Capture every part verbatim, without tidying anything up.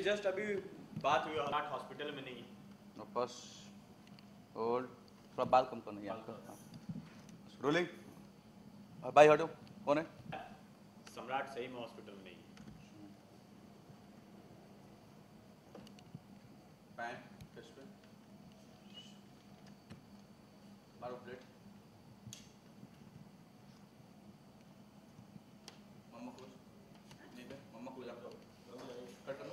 Just अभी बात हुई सम्राट हॉस्पिटल में नहीं। बस होल्ड, थोड़ा बाल कम करना है आपका। रोलिंग, भाई हटो, कौन है? सम्राट सही में हॉस्पिटल में नहीं। पैन, फिश पे, मारो प्लेट। मम्मा क्लोज, नहीं पे, मम्मा क्लोज आप कट करो।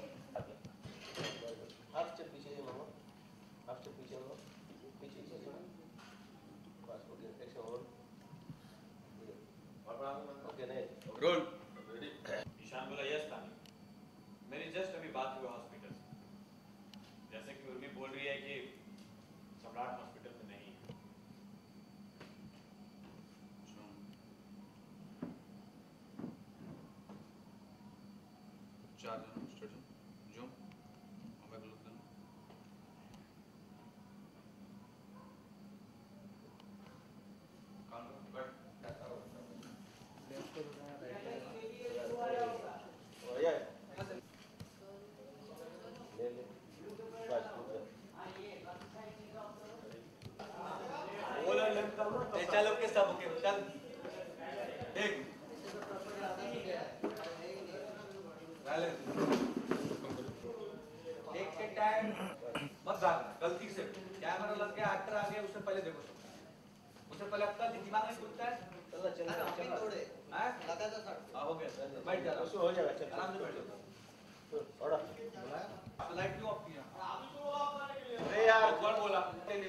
हाफ स्टेप पीछे मम्मा, हाफ स्टेप पीछे मम्मा, पीछे पीछे थोड़ा, बस ओके, एक्शन होल्ड, ओके नहीं, रोल। ईशान बोला यस था नहीं। मेरी जस्ट अभी बात हुई हॉस्पिटल से, जैसे कि उर्मी बोल रही है कि सम्राट हॉस्पिटल में नहीं है। चार जन स्टेशन जो हमें क्लोज करना। काउंटर कट कैसा हो लेफ्ट को रुकना है, राइट को और ये ले ले, बस बोला लेफ्ट का ए चल ओके सब ओके चल एक एक के टाइम मत भागना गलती से, कैमरा लग गया, एक्टर आ गया, उससे पहले देखो, उससे पहले आपका दिमाग में घूमता है। चल चल चल थोड़े हैं लगा था सर, हां हो गया, बैठ जा, उससे हो जाएगा, चल आराम से बैठ जाओ। थोड़ा बुलाया लाइट क्यों ऑफ किया? अरे यार कौन बोला? चलिए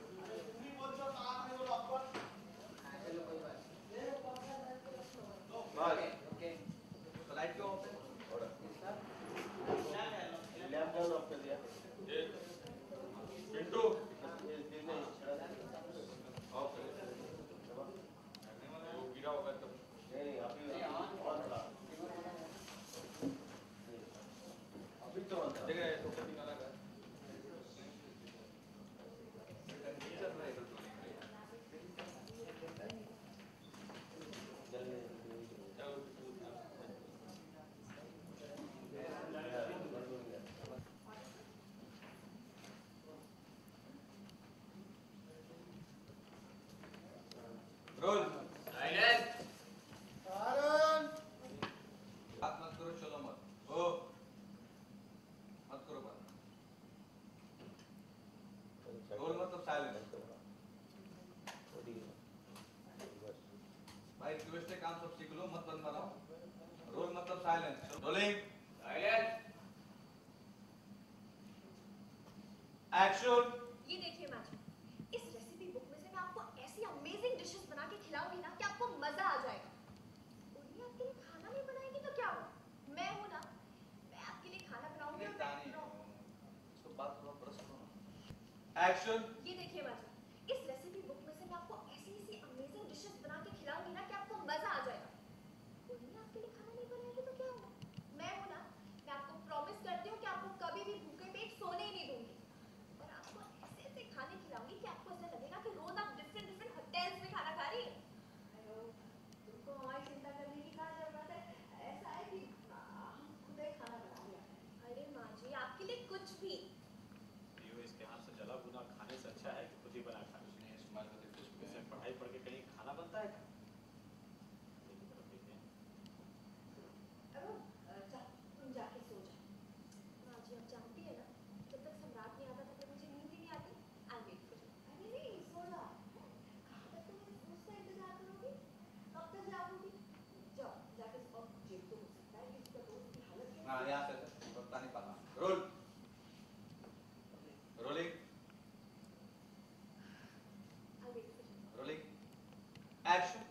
ओके, तो लाइट क्यों ऑफ है? थोड़ा लैंप डाउन ऑफ कर दिया। पिंटू ऑफ कर वो गिरा होगा तब। नहीं अभी ऑन था, अभी तो ऑन था, देख रहे तो कभी ना लगा। रोल। साइलेंस। बात मत करो, चलो मत ओ मत करो बात। रोल मतलब साइलेंस। भाई ट्विस्ट काम सब सीख लो, मत बंद बनाओ। रोल मतलब साइलेंस। Rolling, silence. एक्शन। ये देखिए मैडम, इस रेसिपी बुक में से मैं आपको ऐसी अमेजिंग डिशेस बना के खिलाऊंगी ना कि आपको मजा आ जाएगा। उर्मी आपके लिए खाना नहीं बनाएगी तो क्या हुआ? मैं हूं ना, मैं आपके लिए खाना बनाऊंगी और मैं इसको बात थोड़ा प्रश्न करो। एक्शन। ये देखिए मैडम, इस रेसिपी बुक में से मैं आपको ऐसी ऐसी अमेजिंग डिशेस बना के खिलाऊंगी ना कि आपको मजा आ जाएगा। उर्मी आपके लिए खाना नहीं बनाएगी तो क्या हुआ? मैं हूं ना, मैं आपको प्रॉमिस करती हूँ कि आपको कभी भी भूखे पेट सोने ही नहीं दूंगी। और आपको ऐसे ऐसे खाने खिलाऊंगी कि आपको ऐसा लगेगा कि रोज आप डिफरेंट डिफरेंट होटल्स में खाना खा रही हैं। अरे तुमको हमारी चिंता करने की क्या जरूरत है? ऐसा है कि हम खुद ही खाना बना लिया। अरे माँ जी, आपके लिए कुछ भी। ये इसके हाथ से जला भुना खाने से अच्छा है कि खुद ही बना खाना। स्माइल करके फिश पे इससे पढ़ाई पढ़ के कहीं खाना बनता है क्या? अरुण, जा, तुम जाके सो जाओ। माँ जी, आप जानती है ना, जब तक सम्राट नहीं आता तब तक मुझे नींद ही नहीं आती। I'll wait for you. अरे नहीं, सो जाओ। कहाँ तक तुम उसका इंतजार करोगी? कब तक जागोगी? जाओ, जाके सो। ये तो हो सकता है कि इसका दोस्त की हालत कैसी हां है। यहां से पता नहीं पाना। Roll. Rolling, I'll wait for you. Rolling, action.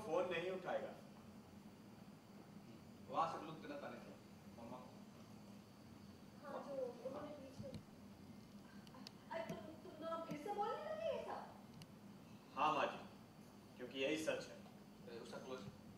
Phone नहीं उठाएगा। वहां से लोग तेरा ताने थे मम्मा हाँ जो उन्होंने बीच में अरे तुम तुम दोनों फिर से बोलने लगे ये सब? हाँ माँ जी, क्योंकि यही सच है। उसका क्लोज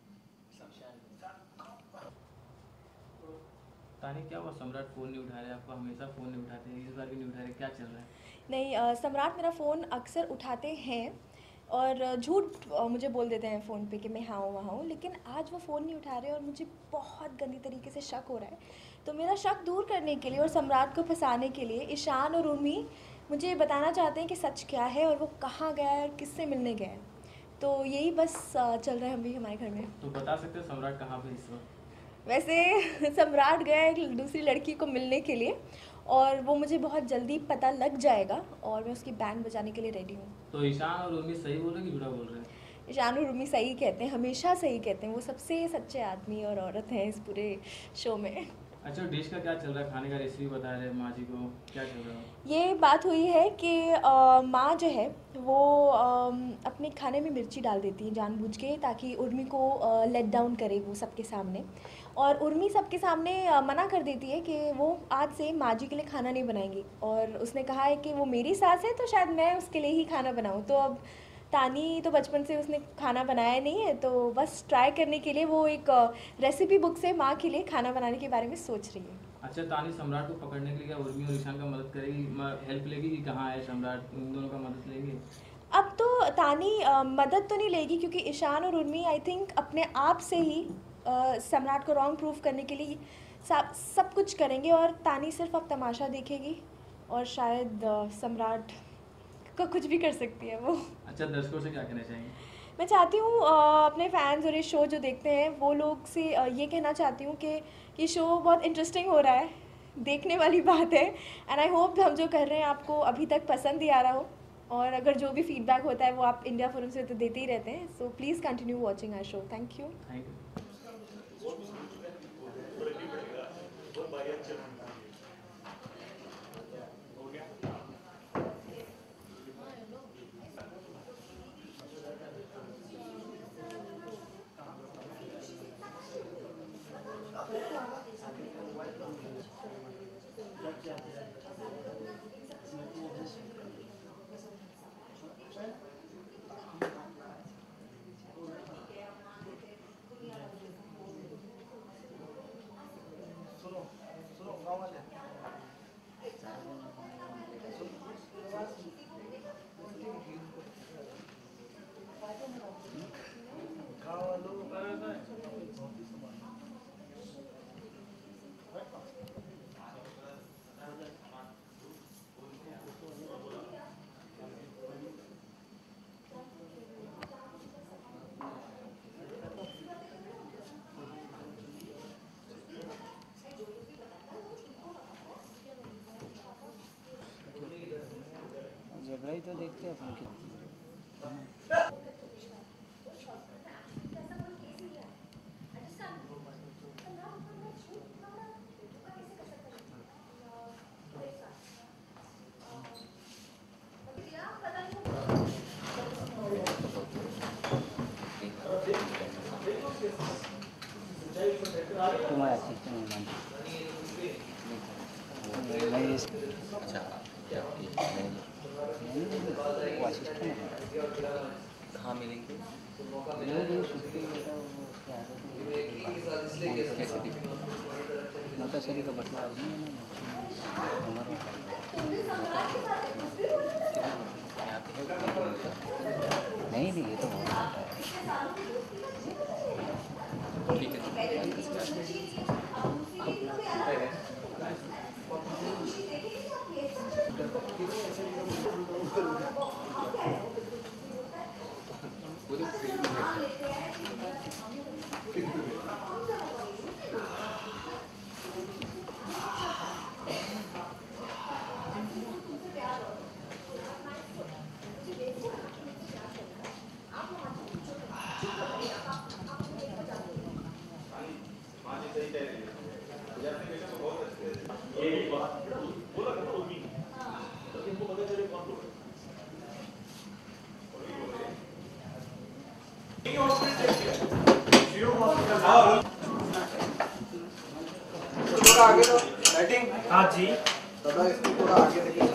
तानी क्या हुआ? सम्राट फ़ोन नहीं उठा रहे, आपको हमेशा फ़ोन नहीं उठाते हैं, इस बार भी नहीं उठा रहे, क्या चल रहा है? नहीं अ, सम्राट मेरा फ़ोन अक्सर उठाते हैं और अ, झूठ अ, मुझे बोल देते हैं फ़ोन पे कि मैं हाँ हूँ वहाँ हूँ, लेकिन आज वो फ़ोन नहीं उठा रहे और मुझे बहुत गंदी तरीके से शक हो रहा है। तो मेरा शक दूर करने के लिए और सम्राट को फंसाने के लिए ईशान और उर्मी मुझे बताना चाहते हैं कि सच क्या है और वो कहाँ गया है और किससे मिलने गया है। तो यही बस अ, चल रहा है अभी हमारे घर में। तो बता सकते हो सम्राट कहाँ पे इस वक्त? वैसे सम्राट गया है एक दूसरी लड़की को मिलने के लिए और वो मुझे बहुत जल्दी पता लग जाएगा और मैं उसकी बैंड बजाने के लिए रेडी हूँ। तो ईशान और उर्मी सही बोल रहे हैं कि झूठा बोल रहे हैं? ईशान और उर्मी सही कहते हैं, हमेशा सही कहते हैं। वो सबसे सच्चे आदमी और औरत हैं इस पूरे शो में। अच्छा, डिश का क्या चल रहा है? खाने का रेसिपी बता रहे हैं माँ जी को, क्या चल रहा है? ये बात हुई है कि अ, माँ जो है वो अ, अपने खाने में मिर्ची डाल देती है जानबूझ के ताकि उर्मी को लेट डाउन करे वो सबके सामने। और उर्मी सबके सामने अ, मना कर देती है कि वो आज से माँ जी के लिए खाना नहीं बनाएंगी और उसने कहा है कि वो मेरी सास है तो शायद मैं उसके लिए ही खाना बनाऊँ। तो अब तानी तो बचपन से उसने खाना बनाया नहीं है तो बस ट्राई करने के लिए वो एक रेसिपी बुक से माँ के लिए खाना बनाने के बारे में सोच रही है। अच्छा, तानी सम्राट को पकड़ने के लिए क्या उर्मी और ईशान का मदद करेगी, हेल्प लेगी कि कहाँ है सम्राट, इन दोनों का मदद लेगी? अब तो तानी अ, मदद तो नहीं लेगी क्योंकि ईशान और उर्मी आई थिंक अपने आप से ही अ, सम्राट को रॉन्ग प्रूफ करने के लिए सब सब कुछ करेंगे और तानी सिर्फ अब तमाशा देखेगी और शायद अ, सम्राट का कुछ भी कर सकती है वो। अच्छा, दर्शकों से क्या कहना चाहेंगे? मैं चाहती हूँ अ, अपने फैंस और ये शो जो देखते हैं वो लोग से अ, ये कहना चाहती हूँ कि ये शो बहुत इंटरेस्टिंग हो रहा है, देखने वाली बात है। एंड आई होप हम जो कर रहे हैं आपको अभी तक पसंद ही आ रहा हो और अगर जो भी फीडबैक होता है वो आप इंडिया फोरम से तो देते ही रहते हैं। So please continue watching our show. Thank you. Thank you. झगड़ा ही तो देखते हैं अपन की। तुम्हारा असिस्टेंट है मान नहीं अच्छा क्या वो असिस्टेंट है कहाँ मिलेंगे वो छुट्टी बेटा वो क्या कैसे दिखे माता शरीर का बटला आदमी है ना नहीं नहीं ये तो बहुत ठीक है। हॉस्पिटल आओ थोड़ा आगे तो बैटिंग। हाँ जी। दादा इसको थोड़ा आगे देखिए।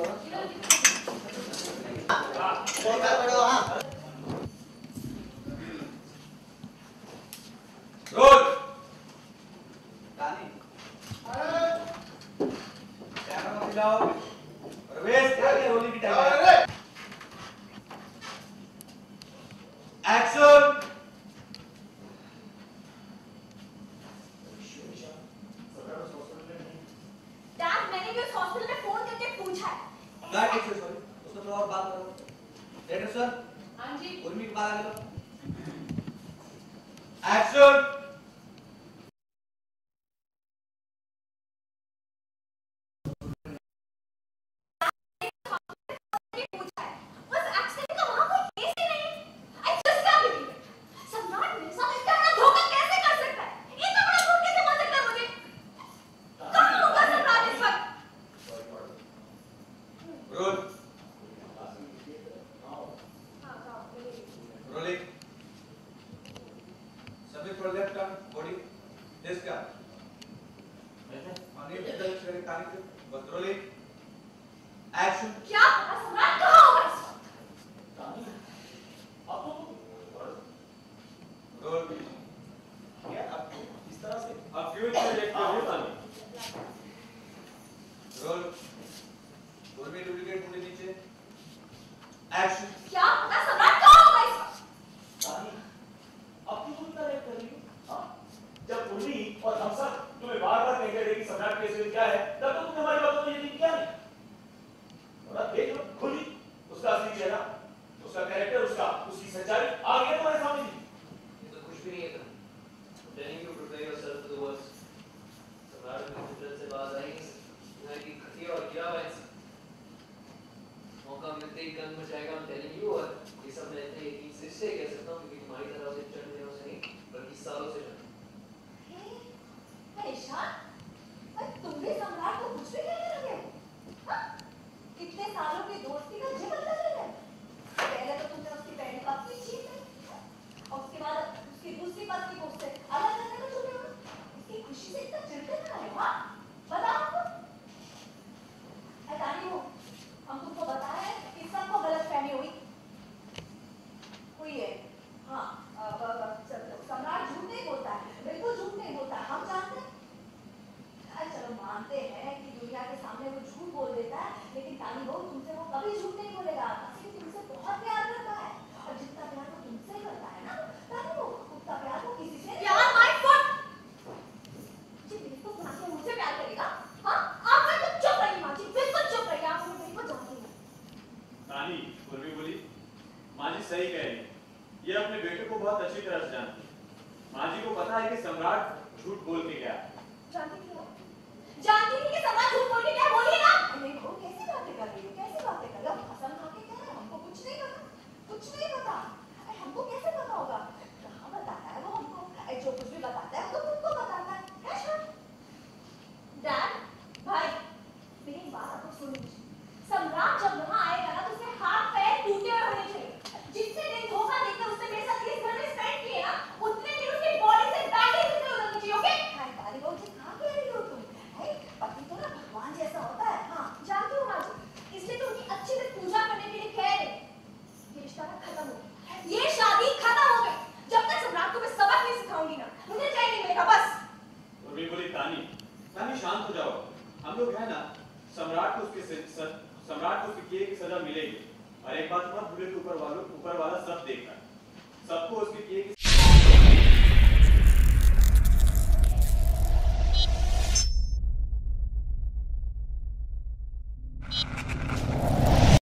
रोल। कैमरा मत हिलाओ। रवेश क्या है रोलिंग की टाइम है। एक्शन। डैड मैंने भी उस हॉस्पिटल में फोन करके पूछा है। गाइड एक सॉरी उसको थोड़ा और बात करो। Director sir. हाँ जी। उर्मी के बाहर आ लो। Action. Rolling. Subject for left arm, body, this guy. On it, the very tiny thing, but rolling. Action. क्या पता सम्राट कहाँ होगा इस वक्त? Roll. क्या आप इस तरह से आप फ्यूचर देखते हो तानी? Roll. Roll में duplicate मुड़े नीचे. Action. क्या पता सम्राट कहाँ होगा इस वक्त? अब क्यों तुम तरह कर रही हो? हाँ? जब उर्मी और हम सब तुम्हें बार-बार कहते रहे कि सम्राट केस में क्या है, तब तो तुमने हमारी बातों में यकीन किया नहीं। और अब देख लो खुद ही उसका असली चेहरा, उसका कैरेक्टर, उसका उसकी सच्चाई आ गया तुम्हारे सामने जी। ये तो कुछ भी नहीं है। Telling you to prepare yourself for the worst. सम्राट की फितरत से बाज आई यहाँ की खतिया और गिरा हुआ इंसान। मौका मिलते ही गन मचाएगा हम telling you और ये सब मैं इतने यकीन से इसलिए कह सकता हूँ क्योंकि तुम्हारी तरह से चंद दिनों से नहीं बल्कि सालों से जानता हूँ। हे ईशान, पर तुम भी सम्राट को कुछ भी कहने लगे हो? हाँ? कितने सालों की दोस्ती का जिक्र कर रहे हैं? पहले तो तुमने उसकी पहली पत्नी छीन ली, और उसके बाद उसकी दूसरी पत्नी को उससे अलग करने को चुने हो। उसकी खुशी से इतना चिढ़ते ना रहे, हाँ? बताओ हमको। ऐसा नहीं हो, हम तुमको बताया है कि सबको गलतफहमी हुई हुई है। हाँ, अब सम्राट झूठ नहीं बोलता है, बिल्कुल झूठ नहीं बोलता है, हम जानते हैं। अरे चलो मानते हैं कि दुनिया के सामने वो झूठ बोल देता है, लेकिन तानी बहू तुमसे वो कभी झूठ नहीं बोलेगा, क्योंकि तुमसे बहुत प्यार करता है, और जितना प्यार वो तुमसे करता है ना, तानी बहू उतना प्यार वो किसी से प्यार माय फुट जी बिल्कुल बना के मुझसे प्यार करेगा। हाँ, आप बिल्कुल चुप रहिए माँ जी, बिल्कुल चुप रहिए, आप मुझे बिल्कुल जानती हैं। तानी उर्मी बोली, माँ जी सही कह रही है। ये अपने बेटे को बहुत अच्छी तरह से जानती है। माँ जी को पता है कि सम्राट झूठ बोल के गया। जानती थी आप? जानती थी कि सम्राट झूठ बोल के क्या बोलिए ना? नहीं वो कैसी बातें कर रही हो? कैसी बातें कर रही हो? कसम खा के कह रहे हो, हमको कुछ नहीं पता, कुछ नहीं पता। अरे हमको कैसे पता होगा? कहाँ बताता है वो हमको? अरे जो कुछ भी बताता है वो तो तुमको बताता है, है शान? डैड, भाई, मेरी बात आपको सुन लीजिए। सम्राट जब यहाँ आएगा ना तो उसके हाथ पैर टूटे हुए होने चाहिए। जितने दिन धोखा देकर उसने मेरे साथ इस घर में स्पेंड किए ना, उतने दिन उसकी बॉडी से बैगेज निकल उड़नी चाहिए, ओके? हाय तारी बहू जी कहाँ कह रही हो तुम? है पति तो ना भगवान जैसा होता है, हाँ जानती हो माँ जी, इसलिए तो उनकी अच्छे से पूजा करने के लिए कह रहे। ये रिश्ता ना खत्म हो गया, ये शादी खत्म हो गई। जब तक सम्राट को मैं सबक नहीं सिखाऊंगी ना, मुझे चाहिए नहीं मिलेगा बस। उर्मी बोली, तानी तानी शांत हो जाओ। हम लोग है ना, सम्राट को उसके से- स- सम्राट को उसके किए की सजा मिलेगी। और एक बात मत भूले कि ऊपर वालों ऊपर वाला सब देख रहा है, सबको उसके किए की